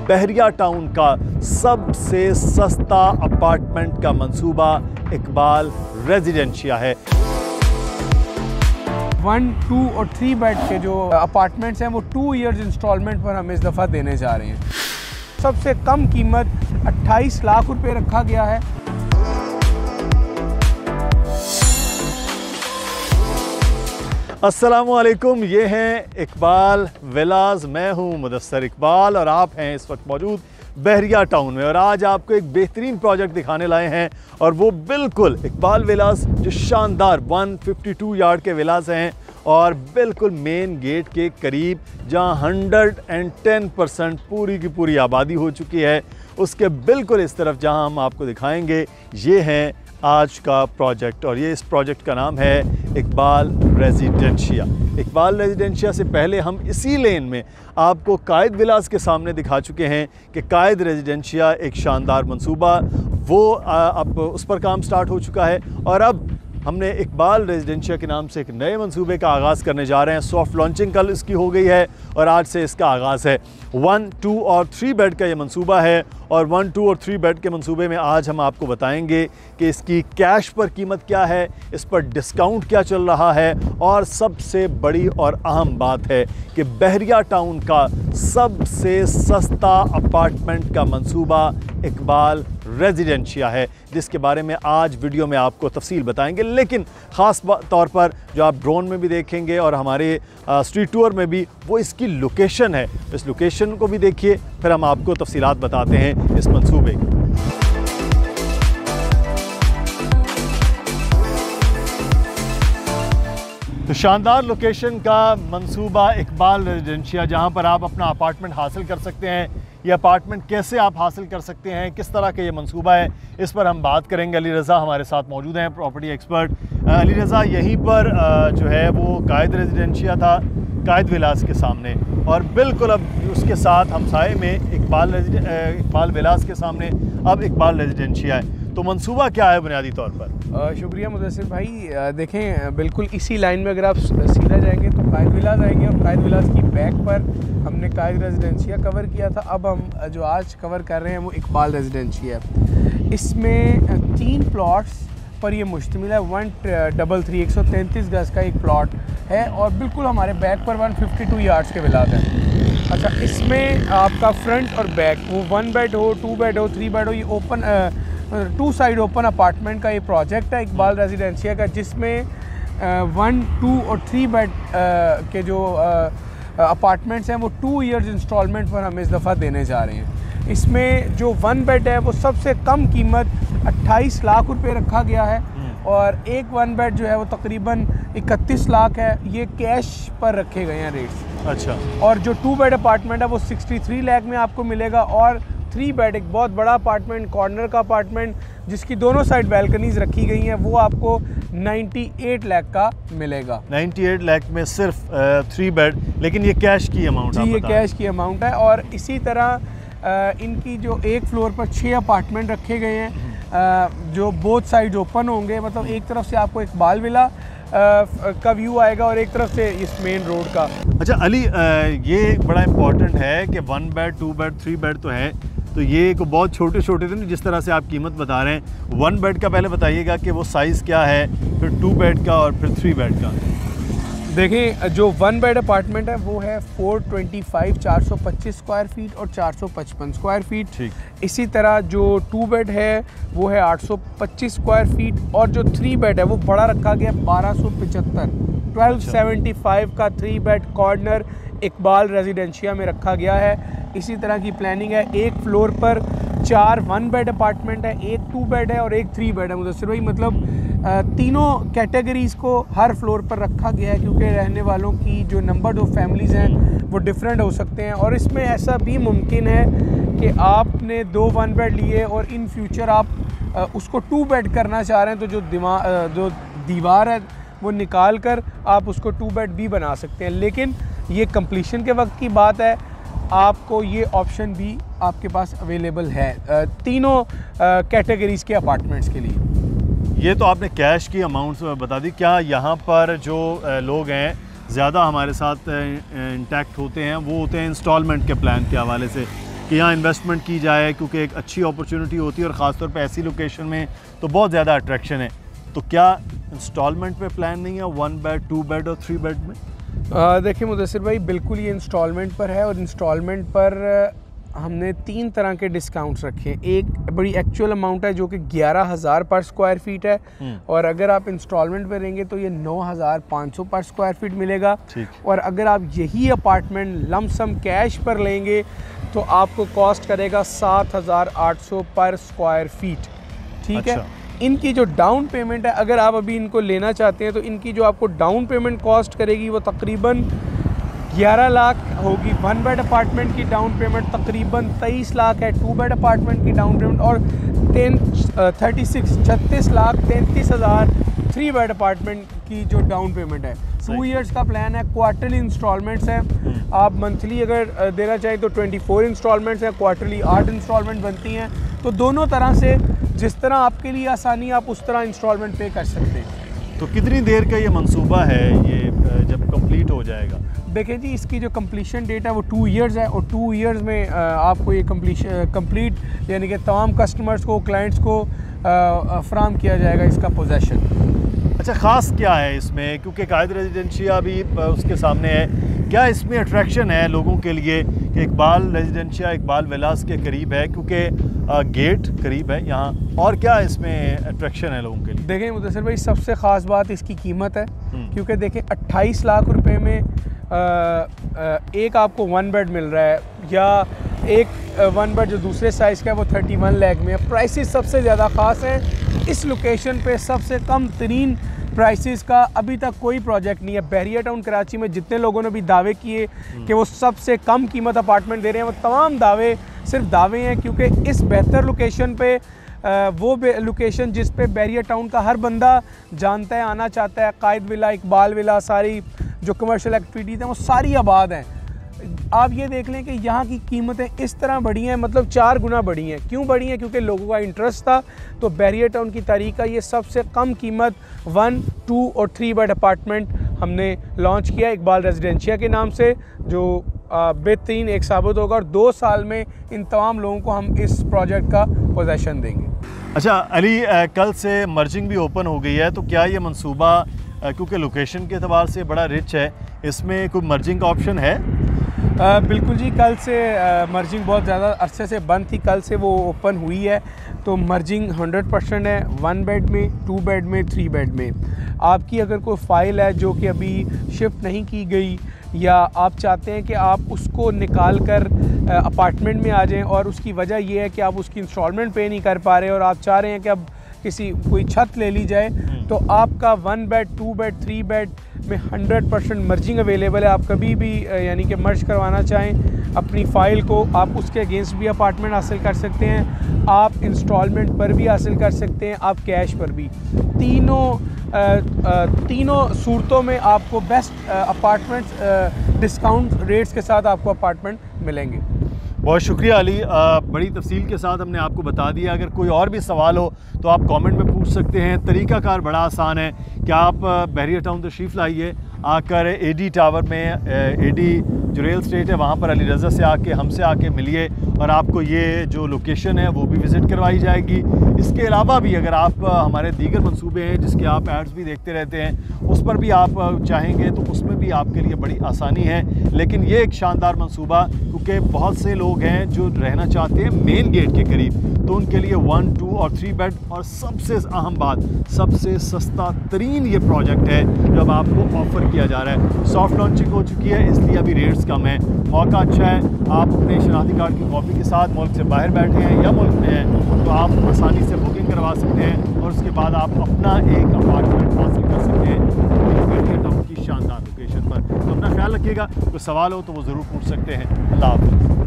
बहरिया town का सबसे सस्ता अपार्टमेंट का मंसूबा इकबाल रेजिडेंशिया है। 1, 2 और 3 बेड के जो अपार्टमेंट्स हैं वो 2 इयर्स इंस्टॉलमेंट पर हम इस दफ़ा देने जा रहे हैं। सबसे कम कीमत 28 लाख रुपए रखा गया है। अस्सलामुअलैकुम, ये हैं इकबाल विलाज। मैं हूं मुदस्सर इकबाल और आप हैं इस वक्त मौजूद बहरिया टाउन में। और आज आपको एक बेहतरीन प्रोजेक्ट दिखाने लाए हैं और वो बिल्कुल इकबाल विलाज जो शानदार 152 यार्ड के विलाज हैं और बिल्कुल मेन गेट के करीब, जहां 110% पूरी की पूरी आबादी हो चुकी है। उसके बिल्कुल इस तरफ जहां हम आपको दिखाएंगे, ये हैं आज का प्रोजेक्ट। और ये इस प्रोजेक्ट का नाम है इकबाल रेजिडेंशिया। इकबाल रेजिडेंशिया से पहले हम इसी लेन में आपको कायद विलास के सामने दिखा चुके हैं कि कायद रेजिडेंशिया एक शानदार मंसूबा, वो अब उस पर काम स्टार्ट हो चुका है। और अब हमने इकबाल रेजिडेंशिया के नाम से एक नए मंसूबे का आगाज़ करने जा रहे हैं। सॉफ्ट लॉन्चिंग कल इसकी हो गई है और आज से इसका आगाज़ है। 1, 2 और 3 बेड का ये मंसूबा है और 1, 2 और 3 बेड के मंसूबे में आज हम आपको बताएंगे कि इसकी कैश पर कीमत क्या है, इस पर डिस्काउंट क्या चल रहा है, और सबसे बड़ी और अहम बात है कि बहरिया टाउन का सबसे सस्ता अपार्टमेंट का मंसूबा इकबाल रेजिडेंशिया है, जिसके बारे में आज वीडियो में आपको तफसील बताएंगे। लेकिन ख़ास तौर पर जो आप ड्रोन में भी देखेंगे और हमारे स्ट्रीट टूर में भी, वो इसकी लोकेशन है। इस लोकेशन को भी देखिए, फिर हम आपको तफसीलात बताते हैं इस मंसूबे की। तो शानदार लोकेशन का मंसूबा इकबाल रेजिडेंशिया, जहां पर आप अपना अपार्टमेंट हासिल कर सकते हैं। ये अपार्टमेंट कैसे आप हासिल कर सकते हैं, किस तरह का ये मंसूबा है, इस पर हम बात करेंगे। अली रज़ा हमारे साथ मौजूद हैं, प्रॉपर्टी एक्सपर्ट। अली रज़ा, यहीं पर जो है वो कायद रेजिडेंशिया था, कायद विलास के सामने, और बिल्कुल अब उसके साथ हमसाए में इकबाल विलास के सामने अब इकबाल रेजिडेंशिया है। तो मंसूबा क्या है बुनियादी तौर पर? शुक्रिया मुदस्सिर भाई। देखें, बिल्कुल इसी लाइन में अगर आप सीधा जाएंगे तो कायद विलास आएंगे और कायद विलास की बैक पर हमने कायद रेजिडेंशिया कवर किया था। अब हम जो आज कवर कर रहे हैं वो इकबाल रेजिडेंशिया। इसमें 3 प्लॉट्स पर ये मुश्तमिल है। 133 गज का एक प्लॉट है और बिल्कुल हमारे बैक पर 152 यार्ड्स के विलास हैं। अच्छा, इसमें आपका फ्रंट और बैक, वो 1 बेड हो, 2 बेड हो, 3 बेड हो, ये ओपन 2 साइड ओपन अपार्टमेंट का ये प्रोजेक्ट है इकबाल रेजिडेंशिया का, जिसमें 1, 2 और 3 बेड के जो अपार्टमेंट्स हैं वो 2 इयर्स इंस्टॉलमेंट पर हम इस दफ़ा देने जा रहे हैं। इसमें जो 1 बेड है वो सबसे कम कीमत 28 लाख रुपए रखा गया है और एक 1 बेड जो है वो तकरीबन 31 लाख है। ये कैश पर रखे गए हैं रेट्स। अच्छा। और जो 2 बेड अपार्टमेंट है वो 63 लाख में आपको मिलेगा और 3 बेड एक बहुत बड़ा अपार्टमेंट, कॉर्नर का अपार्टमेंट जिसकी दोनों साइड बैल्कनीज रखी गई हैं, वो आपको 98 लाख का मिलेगा। 98 लाख में सिर्फ 3 बेड, लेकिन ये कैश की अमाउंट है? जी, ये कैश की अमाउंट है। और इसी तरह इनकी जो एक फ्लोर पर 6 अपार्टमेंट रखे गए हैं जो बोथ साइड ओपन होंगे। मतलब एक तरफ से आपको इकबाल विला का व्यू आएगा और एक तरफ से इस मेन रोड का। अच्छा अली, ये बड़ा इम्पोर्टेंट है कि 1 बेड, 2 बेड, 3 बेड तो है, तो ये को बहुत छोटे छोटे थे जिस तरह से आप कीमत बता रहे हैं। 1 बेड का पहले बताइएगा कि वो साइज़ क्या है, फिर 2 बेड का और फिर 3 बेड का। देखें, जो 1 बेड अपार्टमेंट है वो है 425 425 स्क्वायर फीट और 455 स्क्वायर फीट। ठीक। इसी तरह जो 2 बेड है वो है 825 स्क्वायर फीट और जो 3 बेड है वो बड़ा रखा गया 1275 1275 का 3 बेड कॉर्नर इकबाल रेजिडेंशिया में रखा गया है। इसी तरह की प्लानिंग है। एक फ्लोर पर 4 1 बेड अपार्टमेंट है, एक 2 बेड है और एक 3 बेड है। मुदस्सिर भाई, मतलब तीनों कैटेगरीज़ को हर फ्लोर पर रखा गया है क्योंकि रहने वालों की जो नंबर ऑफ फैमिलीज़ हैं वो डिफरेंट हो सकते हैं। और इसमें ऐसा भी मुमकिन है कि आपने 2 1 बेड लिए और इन फ्यूचर आप उसको 2 बेड करना चाह रहे हैं, तो जो दीवार है वो निकाल कर आप उसको 2 बेड भी बना सकते हैं। लेकिन ये कंप्लीशन के वक्त की बात है, आपको ये ऑप्शन भी आपके पास अवेलेबल है तीनों कैटेगरीज़ के अपार्टमेंट्स के लिए। ये तो आपने कैश की अमाउंट्स बता दी। क्या यहाँ पर जो लोग हैं ज़्यादा हमारे साथ इंटैक्ट होते हैं, वो होते हैं इंस्टॉलमेंट के प्लान के हवाले से? कि यहाँ इन्वेस्टमेंट की जाए, क्योंकि एक अच्छी अपॉर्चुनिटी होती है और ख़ासतौर पे ऐसी लोकेशन में तो बहुत ज़्यादा अट्रैक्शन है। तो क्या इंस्टॉलमेंट पे प्लान नहीं है 1 बेड, 2 बेड और 3 बेड में? देखिए मुदस्सिर भाई, बिल्कुल ये इंस्टॉलमेंट पर है और इंस्टॉलमेंट पर हमने 3 तरह के डिस्काउंट्स रखे हैं। एक बड़ी एक्चुअल अमाउंट है जो कि 11,000 पर स्क्वायर फीट है, और अगर आप इंस्टॉलमेंट पे रहेंगे तो ये 9,500 पर स्क्वायर फीट मिलेगा। और अगर आप यही अपार्टमेंट लमसम कैश पर लेंगे तो आपको कॉस्ट करेगा 7,800 पर स्क्वायर फीट। ठीक है। इनकी जो डाउन पेमेंट है, अगर आप अभी इनको लेना चाहते हैं तो इनकी जो आपको डाउन पेमेंट कॉस्ट करेगी वो तकरीबन 11 लाख होगी। 1 बेड अपार्टमेंट की डाउन पेमेंट तकरीबन 23 लाख है, 2 बेड अपार्टमेंट की डाउन पेमेंट, और 36 लाख 33,000 3 बेड अपार्टमेंट की जो डाउन पेमेंट है। 2 इयर्स का प्लान है, क्वार्टरली इंस्टॉलमेंट्स हैं। आप मंथली अगर देना चाहें तो 24 इंस्टॉलमेंट्स हैं, क्वार्टरली 8 इंस्टॉलमेंट बनती हैं। तो दोनों तरह से जिस तरह आपके लिए आसानी आप उस तरह इंस्टॉलमेंट पे कर सकते हैं। तो कितनी देर का ये मंसूबा है, ये जब कंप्लीट हो जाएगा? देखिए जी, इसकी जो कंप्लीशन डेट है वो 2 इयर्स है, और 2 इयर्स में आपको ये कंप्लीट यानी कि तमाम कस्टमर्स को, क्लाइंट्स को फराहम किया जाएगा इसका पोजेसन। अच्छा, ख़ास क्या है इसमें, क्योंकि कायद रेजिडेंशिया भी उसके सामने है, क्या इसमें अट्रैक्शन है लोगों के लिए कि इकबाल रेजिडेंशिया इकबाल विलास के करीब है, क्योंकि गेट करीब है यहाँ, और क्या इसमें अट्रैक्शन है लोगों के लिए? देखें मुदस्सिर भाई, सबसे ख़ास बात इसकी कीमत है, क्योंकि देखें 28 लाख रुपए में एक आपको 1 बेड मिल रहा है, या एक 1 बेड जो दूसरे साइज़ का है वो 31 लाख में है। प्राइसेस सबसे ज़्यादा ख़ास हैं इस लोकेशन पे, सबसे कम तरीन प्राइसेस का अभी तक कोई प्रोजेक्ट नहीं है। बहरिया टाउन कराची में जितने लोगों ने भी दावे किए कि वो सबसे कम कीमत अपार्टमेंट दे रहे हैं, वो तमाम दावे सिर्फ दावे हैं, क्योंकि इस बेहतर लोकेशन पे वो लोकेशन जिस पे बहरिया टाउन का हर बंदा जानता है, आना चाहता है, कायद विला, इकबाल विला, सारी जो कमर्शियल एक्टिविटीज़ हैं वो सारी आबाद हैं। आप ये देख लें कि यहाँ की कीमतें इस तरह बढ़ी हैं, मतलब 4 गुना बढ़ी हैं। क्यों बढ़ी हैं? क्योंकि लोगों का इंटरेस्ट था। तो बहरिया टाउन की तारीख का ये सबसे कम कीमत 1, 2 और 3 बेड अपार्टमेंट हमने लॉन्च किया इकबाल रेजिडेंशिया के नाम से, जो बेहतरीन एक साबित होगा, और 2 साल में इन तमाम लोगों को हम इस प्रोजेक्ट का पोजेसन देंगे। अच्छा अली, कल से मर्जिंग भी ओपन हो गई है, तो क्या ये मंसूबा क्योंकि लोकेशन के अतबार से बड़ा रिच है, इसमें कोई मर्जिंग का ऑप्शन है? बिल्कुल जी, कल से मर्जिंग बहुत ज़्यादा अरसे से बंद थी, कल से वो ओपन हुई है। तो मर्जिंग 100% है, 1 बेड में, 2 बेड में, 3 बेड में। आपकी अगर कोई फ़ाइल है जो कि अभी शिफ्ट नहीं की गई, या आप चाहते हैं कि आप उसको निकाल कर अपार्टमेंट में आ जाएं, और उसकी वजह यह है कि आप उसकी इंस्टॉलमेंट पे नहीं कर पा रहे और आप चाह रहे हैं कि अब कोई छत ले ली जाए, तो आपका 1 बेड, 2 बेड, 3 बेड में 100% मर्जिंग अवेलेबल है। आप कभी भी यानी कि मर्ज करवाना चाहें अपनी फ़ाइल को, आप उसके अगेंस्ट भी अपार्टमेंट हासिल कर सकते हैं, आप इंस्टॉलमेंट पर भी हासिल कर सकते हैं, आप कैश पर भी। तीनों सूरतों में आपको बेस्ट अपार्टमेंट्स डिस्काउंट रेट्स के साथ आपको अपार्टमेंट मिलेंगे। बहुत शुक्रिया अली, बड़ी तफसील के साथ हमने आपको बता दिया। अगर कोई और भी सवाल हो तो आप कमेंट में पूछ सकते हैं। तरीक़ाकार बड़ा आसान है कि आप बहरिया टाउन तशरीफ़ लाइए, आकर एडी टावर में, एडी जो रियल स्टेट है वहाँ पर अली रज़ा से आके हमसे आके मिलिए, और आपको ये जो लोकेशन है वो भी विज़िट करवाई जाएगी। इसके अलावा भी अगर आप हमारे दीगर मंसूबे हैं जिसके आप एड्स भी देखते रहते हैं, उस पर भी आप चाहेंगे तो उसमें भी आपके लिए बड़ी आसानी है। लेकिन ये एक शानदार मंसूबा, क्योंकि बहुत से लोग हैं जो रहना चाहते हैं मेन गेट के करीब, तो उनके लिए 1, 2 और 3 बेड, और सबसे अहम बात, सबसे सस्ता तरीन ये प्रोजेक्ट है जो अब आपको ऑफ़र किया जा रहा है। सॉफ्ट लॉन्चिंग हो चुकी है, इसलिए अभी रेट्स कम है, मौका अच्छा है। आप अपने शनाख्ती कार्ड की कॉपी के साथ मुल्क से बाहर बैठे हैं या मुल्क में हैं तो आप आसानी से बुकिंग करवा सकते हैं, और उसके बाद आप अपना एक अपार्टमेंट हासिल कर सकते हैं बहरिया टाउन की शानदार लोकेशन पर। तो अपना ख्याल रखिएगा, कोई सवाल हो तो वो ज़रूर पूछ सकते हैं। अल्लाह हाफ़िज़।